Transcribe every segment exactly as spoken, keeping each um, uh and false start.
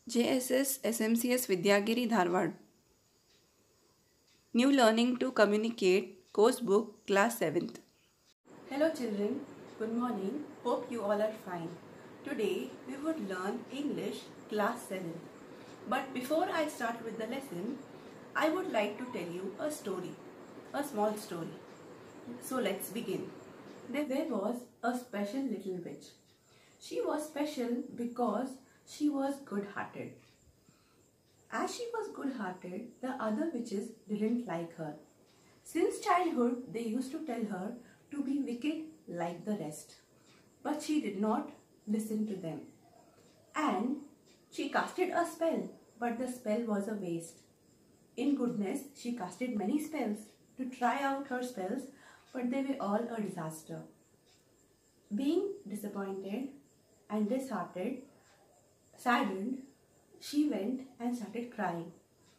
J S S S M C S Vidyagiri Dharwad. New Learning to Communicate Course Book Class seventh. Hello children, good morning. Hope you all are fine. Today we would learn English Class seventh. But before I start with the lesson, I would like to tell you a story, a small story. So let's begin. There was a special little witch. She was special because she was good-hearted. As she was good-hearted, the other witches didn't like her. Since childhood, they used to tell her to be wicked like the rest. But she did not listen to them. And she casted a spell, but the spell was a waste. In goodness, she casted many spells to try out her spells, but they were all a disaster. Being disappointed and disheartened, saddened, she went and started crying.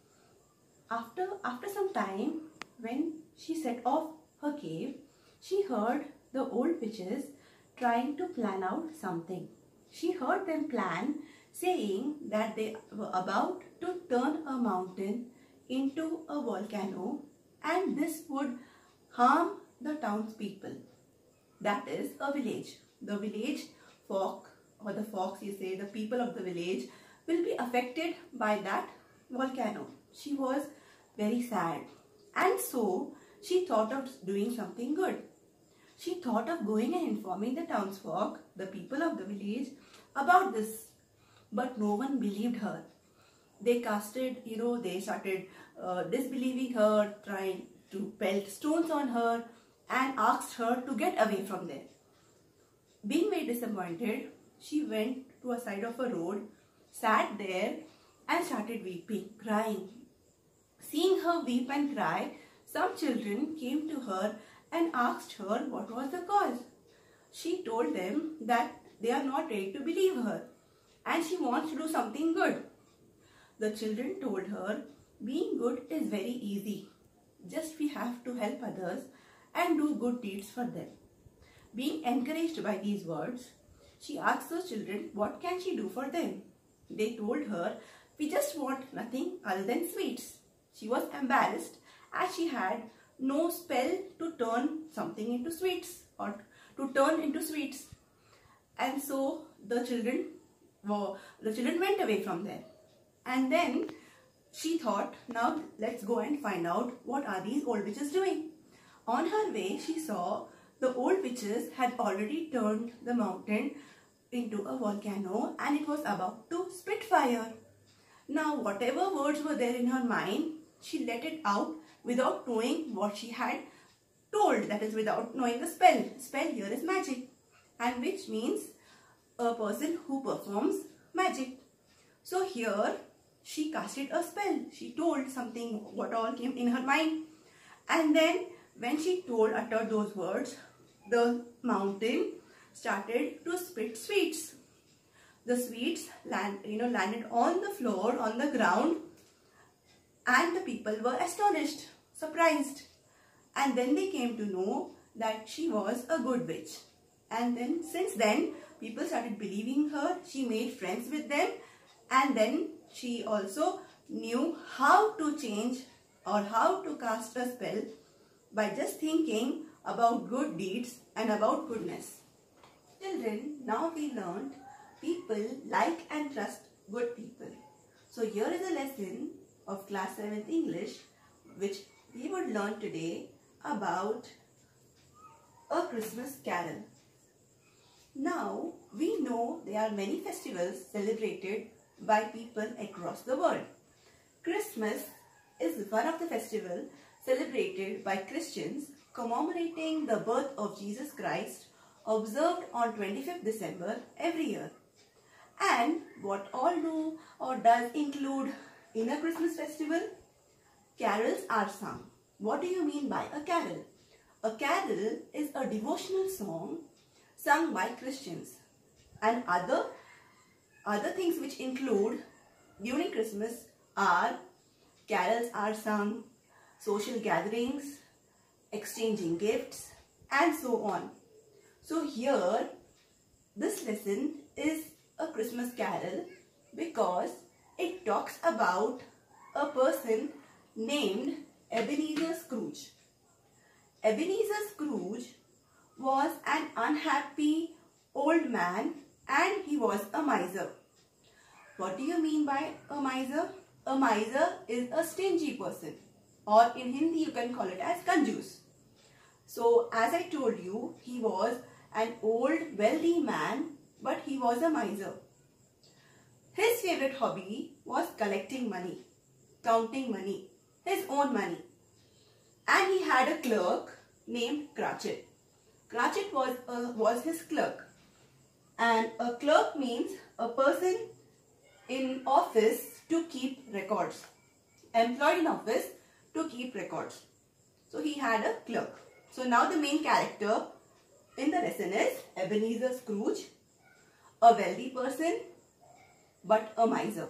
After, after some time, when she set off her cave, she heard the old witches trying to plan out something. She heard them plan, saying that they were about to turn a mountain into a volcano, and this would harm the townspeople. That is a village. The village folk, or the folks you say, the people of the village will be affected by that volcano. She was very sad, and so she thought of doing something good. She thought of going and informing the townsfolk, the people of the village, about this, but no one believed her. They casted, you know, they started uh, disbelieving her, trying to pelt stones on her, and asked her to get away from there. Being very disappointed, she went to a side of a road, sat there and started weeping, crying. Seeing her weep and cry, some children came to her and asked her what was the cause. She told them that they are not ready to believe her and she wants to do something good. The children told her, being good is very easy. Just we have to help others and do good deeds for them. Being encouraged by these words, she asked those children what can she do for them. They told her, we just want nothing other than sweets. She was embarrassed as she had no spell to turn something into sweets or to turn into sweets. And so the children, well, the children went away from there. And then she thought, now let's go and find out what are these old witches doing. On her way, she saw the old witches had already turned the mountain into a volcano and it was about to spit fire. Now, whatever words were there in her mind, she let it out without knowing what she had told. That is, without knowing the spell. Spell here is magic, and which means a person who performs magic. So here, she casted a spell. She told something, what all came in her mind. And then, when she told, uttered those words, the mountain started to spit sweets. The sweets land, you know, landed on the floor, on the ground, and the people were astonished, surprised. And then they came to know that she was a good witch. And then, since then, people started believing her. She made friends with them, and then she also knew how to change or how to cast a spell by just thinking about good deeds and about goodness. Children, now we learned people like and trust good people. So here is a lesson of class seventh English which we would learn today about a Christmas carol. Now we know there are many festivals celebrated by people across the world. Christmas is one of the festivals celebrated by Christians commemorating the birth of Jesus Christ, observed on twenty-fifth December every year. And what all do or does include in a Christmas festival? Carols are sung. What do you mean by a carol? A carol is a devotional song sung by Christians. And other, other things which include during Christmas are carols are sung, social gatherings, exchanging gifts, and so on. So here, this lesson is a Christmas carol because It talks about a person named Ebenezer Scrooge. Ebenezer Scrooge was an unhappy old man and he was a miser. What do you mean by a miser? A miser is a stingy person, or in Hindi you can call it as kanjus. So as I told you, he was an old wealthy man, but he was a miser. His favorite hobby was collecting money, counting money, his own money. And he had a clerk named Cratchit. Cratchit was, uh, was his clerk. And a clerk means a person in office to keep records. Employed in office to keep records. So he had a clerk. So now the main character in the lesson is Ebenezer Scrooge, a wealthy person but a miser.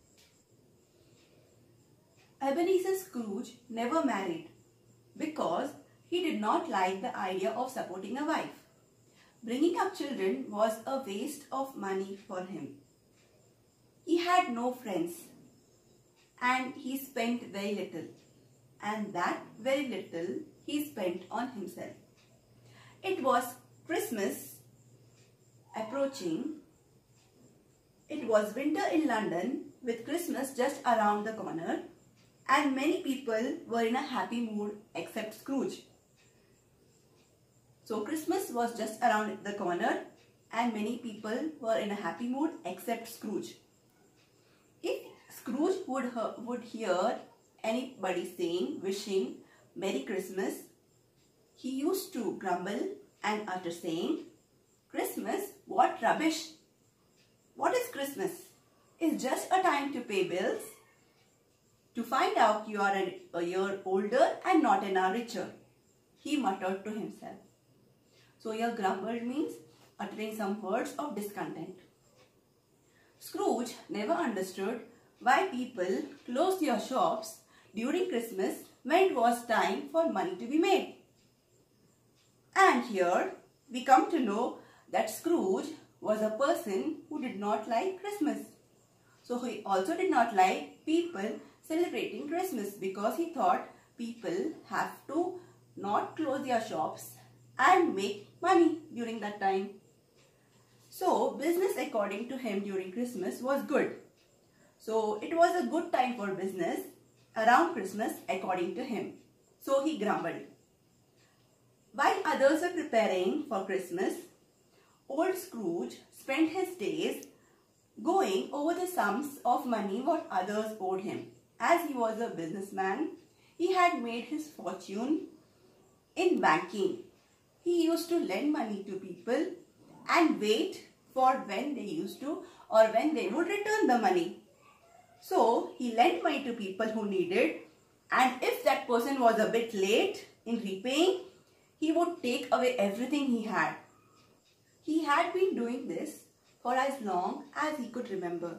Ebenezer Scrooge never married because he did not like the idea of supporting a wife. Bringing up children was a waste of money for him. He had no friends and he spent very little, and that very little he spent on himself. It was Christmas approaching. It was winter in London with Christmas just around the corner, and many people were in a happy mood except Scrooge. So Christmas was just around the corner and many people were in a happy mood except Scrooge. If Scrooge would, would hear anybody saying, wishing Merry Christmas, he used to grumble and utter saying, "Christmas? What rubbish! What is Christmas? It's just a time to pay bills, to find out you are a, a year older and not an hour richer," he muttered to himself. So here grumbled means uttering some words of discontent. Scrooge never understood why people closed their shops during Christmas when it was time for money to be made. And here we come to know that Scrooge was a person who did not like Christmas. So he also did not like people celebrating Christmas because he thought people have to not close their shops and make money during that time. So business according to him during Christmas was good. So it was a good time for business around Christmas according to him. So he grumbled. While others were preparing for Christmas, old Scrooge spent his days going over the sums of money what others owed him. As he was a businessman, he had made his fortune in banking. He used to lend money to people and wait for when they used to or when they would return the money. So he lent money to people who needed, and if that person was a bit late in repaying, he would take away everything he had. He had been doing this for as long as he could remember.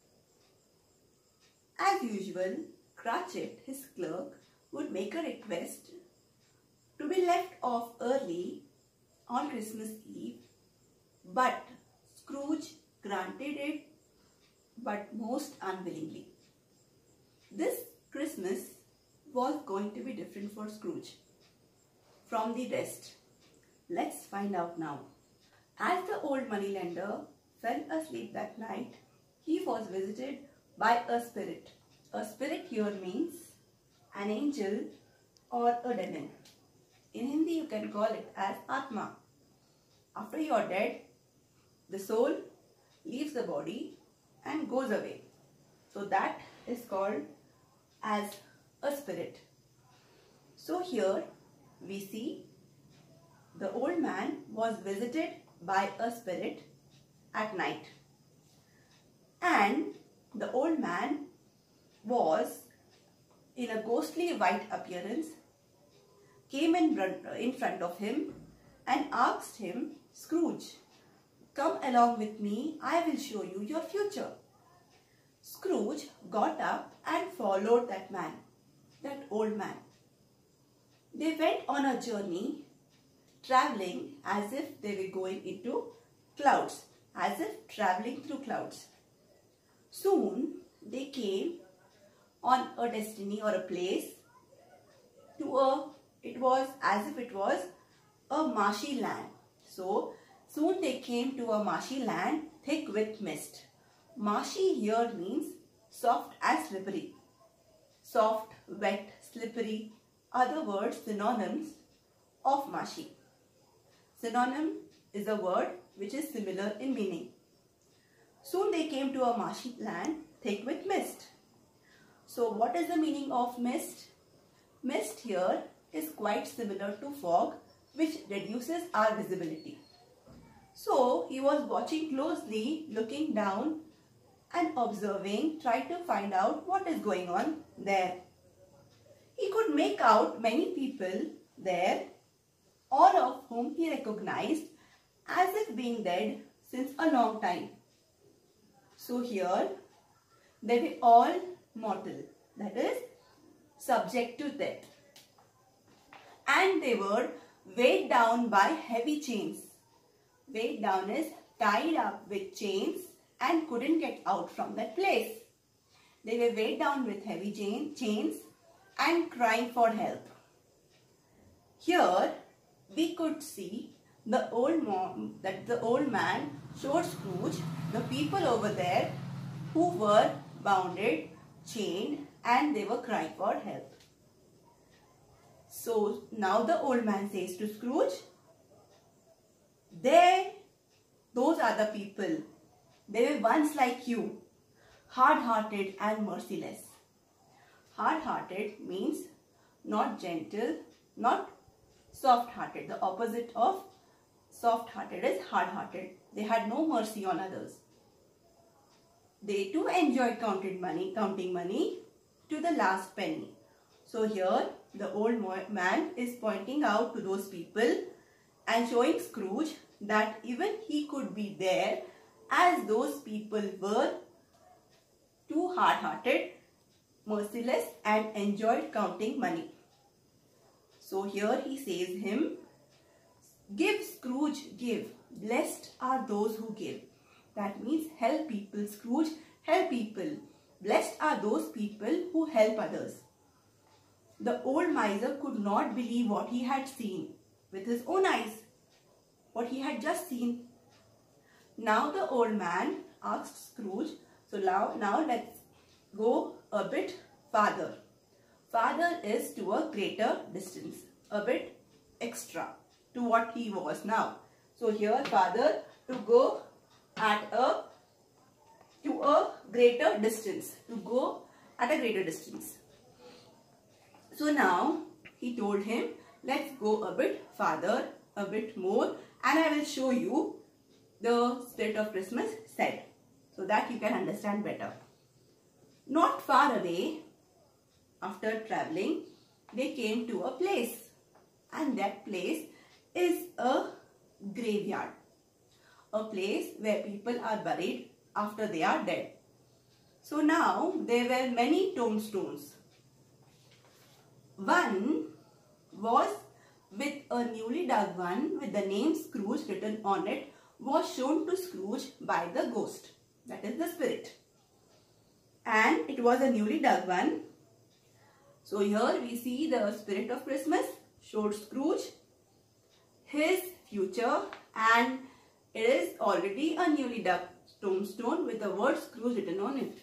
As usual, Cratchit, his clerk, would make a request to be left off early on Christmas Eve, but Scrooge granted it, but most unwillingly. This Christmas was going to be different for Scrooge from the rest. Let's find out now. As the old moneylender fell asleep that night, he was visited by a spirit. A spirit here means an angel or a demon. In Hindi you can call it as Atma. After you are dead, the soul leaves the body and goes away. So that is called as a spirit. So here we see the old man was visited by a spirit at night, and the old man was in a ghostly white appearance, came in, in front of him and asked him, "Scrooge, come along with me, I will show you your future." Scrooge got up and followed that man, that old man. They went on a journey, travelling as if they were going into clouds, as if travelling through clouds. Soon they came on a destiny or a place to a, it was as if it was a marshy land. So soon they came to a marshy land thick with mist. Marshy here means soft and slippery. Soft, wet, slippery are the words synonyms of marshy. Synonym is a word which is similar in meaning. Soon they came to a marshy land thick with mist. So what is the meaning of mist? Mist here is quite similar to fog, which reduces our visibility. So he was watching closely, looking down and observing, trying to find out what is going on there. He could make out many people there, all of whom he recognized as if being dead since a long time. So here they were all mortal, that is subject to death. And they were weighed down by heavy chains. Weighed down is tied up with chains and couldn't get out from that place. They were weighed down with heavy chain, chains and crying for help. Here we could see the old mom, that the old man showed Scrooge the people over there who were bounded, chained, and they were crying for help. So now the old man says to Scrooge, "There, those are the people. They were once like you, hard-hearted and merciless." Hard-hearted means not gentle, not soft-hearted. The opposite of soft-hearted is hard-hearted. They had no mercy on others. They too enjoyed counted money, counting money to the last penny. So here the old man is pointing out to those people and showing Scrooge that even he could be there, as those people were too hard-hearted, merciless and enjoyed counting money. So here he says him, "Give, Scrooge, give. Blessed are those who give." That means help people, Scrooge, help people. Blessed are those people who help others. The old miser could not believe what he had seen with his own eyes, what he had just seen. Now the old man asked Scrooge, so now, now let's go a bit farther. Farther is to a greater distance, a bit extra to what he was now. So here farther to go at a, to a greater distance, to go at a greater distance. So now he told him, let's go a bit farther, a bit more, and I will show you the Spirit of Christmas said, so that you can understand better. Not far away, after traveling, they came to a place, and that place is a graveyard, a place where people are buried after they are dead. So now there were many tombstones. One was with a newly dug one with the name Scrooge written on it, was shown to Scrooge by the ghost, that is the spirit. And it was a newly dug one. So here we see the Spirit of Christmas showed Scrooge his future, and it is already a newly dug tombstone with the word Scrooge written on it.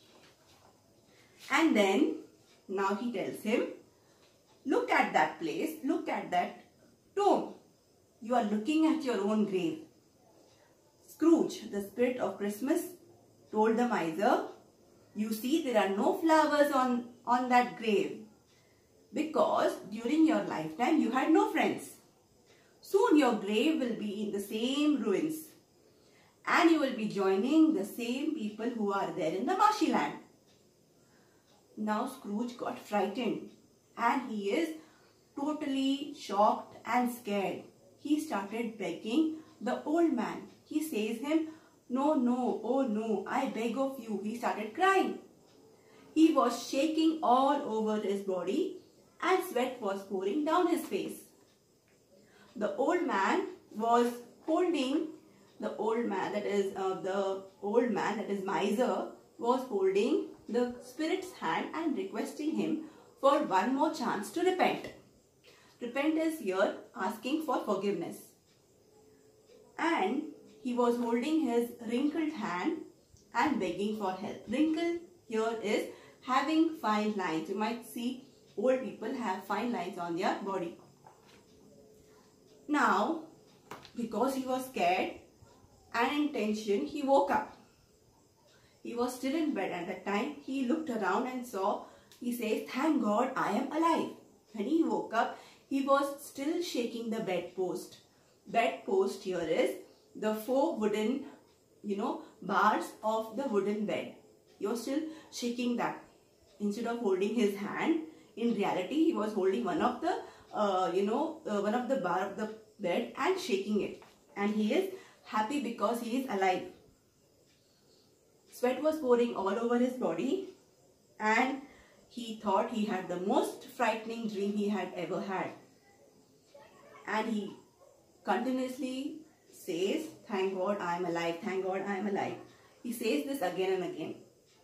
And then now he tells him, look at that place, look at that tomb. You are looking at your own grave. Scrooge, the Spirit of Christmas, told the miser, you see there are no flowers on, on that grave, because during your lifetime you had no friends. Soon your grave will be in the same ruins, and you will be joining the same people who are there in the marshy land. Now Scrooge got frightened, and he is totally shocked and scared. He started begging the old man. He says him, no, no, oh no, I beg of you. He started crying. He was shaking all over his body, and sweat was pouring down his face. The old man was holding, the old man that is uh, the old man that is miser was holding the spirit's hand and requesting him for one more chance to repent. Repent is here asking for forgiveness. And he was holding his wrinkled hand and begging for help. Wrinkle here is having fine lines. You might see old people have fine lines on their body. Now, because he was scared and in tension, he woke up. He was still in bed at that time. He looked around and saw, he says, "Thank God I am alive." When he woke up, he was still shaking the bedpost. Bedpost here is the four wooden, you know, bars of the wooden bed. He was still shaking that. Instead of holding his hand, in reality, he was holding one of the, uh, you know, uh, one of the bar of the bed and shaking it. And he is happy because he is alive. Sweat was pouring all over his body and he thought he had the most frightening dream he had ever had. And he continuously says, "Thank God I am alive, thank God I am alive." He says this again and again.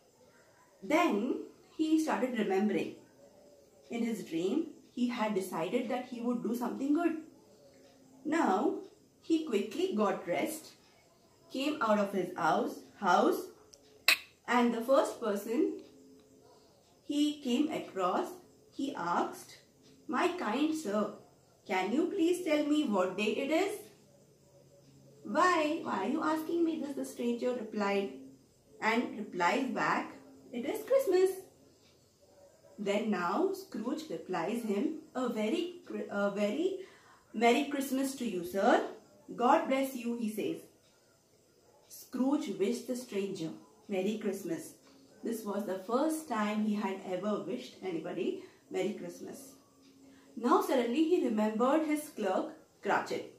Then he started remembering. In his dream, he had decided that he would do something good. Now, he quickly got dressed, came out of his house, house and the first person he came across, he asked, "My kind sir, can you please tell me what day it is?" "Why? Why are you asking me this?" the stranger replied, and replies back, "It is Christmas." Then now Scrooge replies him, a very, a very Merry Christmas to you, sir. God bless you, he says. Scrooge wished the stranger Merry Christmas. This was the first time he had ever wished anybody Merry Christmas. Now suddenly he remembered his clerk, Cratchit.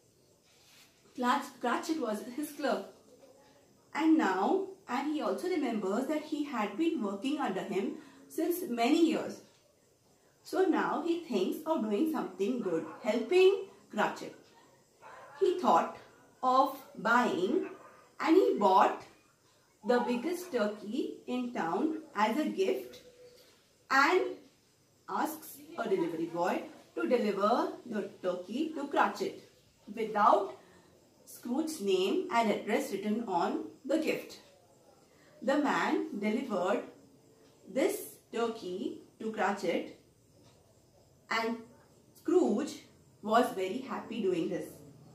Cratchit was his clerk. And now, and he also remembers that he had been working under him since many years. So now he thinks of doing something good, helping Cratchit. He thought of buying and he bought the biggest turkey in town as a gift and asks a delivery boy to deliver the turkey to Cratchit without Scrooge's name and address written on the gift. The man delivered this turkey to Cratchit and Scrooge was very happy doing this.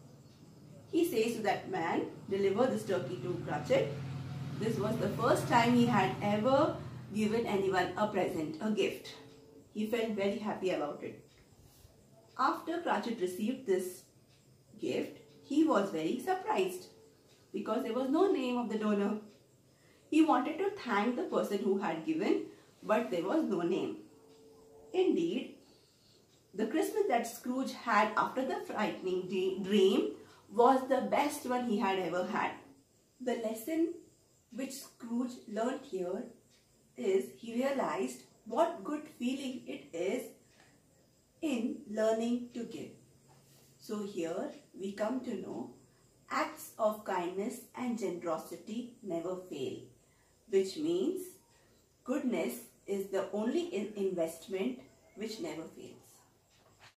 He says to that man, "Deliver this turkey to Cratchit." This was the first time he had ever given anyone a present, a gift. He felt very happy about it. After Cratchit received this gift, he was very surprised because there was no name of the donor. He wanted to thank the person who had given, but there was no name. Indeed, the Christmas that Scrooge had after the frightening dream was the best one he had ever had. The lesson which Scrooge learnt here is he realized what good feeling it is in learning to give. So here we come to know acts of kindness and generosity never fail, which means goodness is the only investment which never fails.